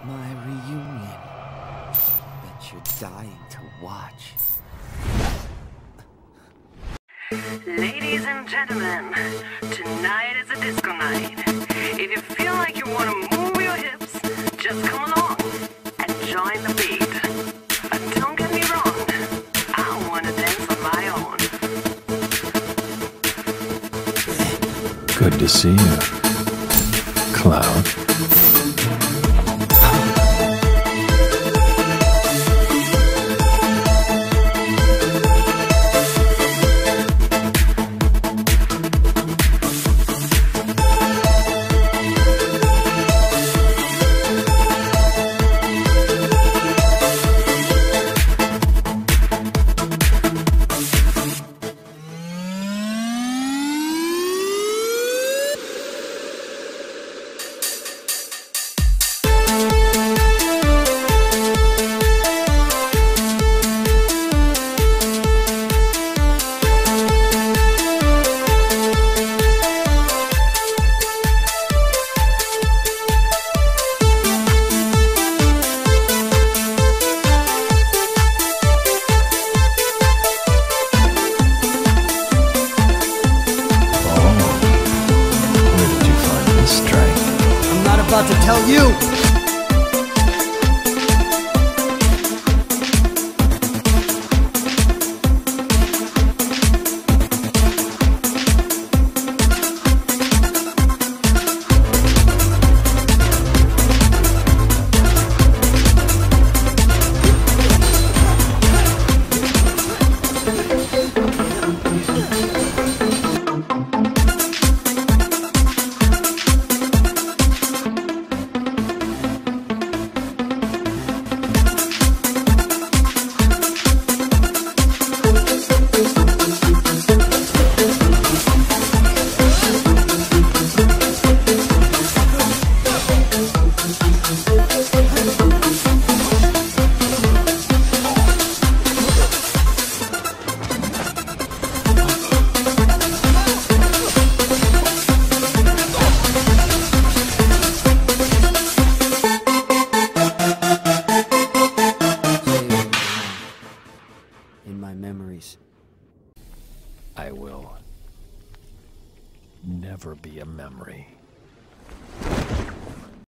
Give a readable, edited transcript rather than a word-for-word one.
My reunion that you're dying to watch. Ladies and gentlemen, tonight is a disco night. If you feel like you want to move your hips, just come along and join the beat. Don't get me wrong, I want to dance on my own. Good to see you, Cloud. About to tell you. In my memories, I will never be a memory.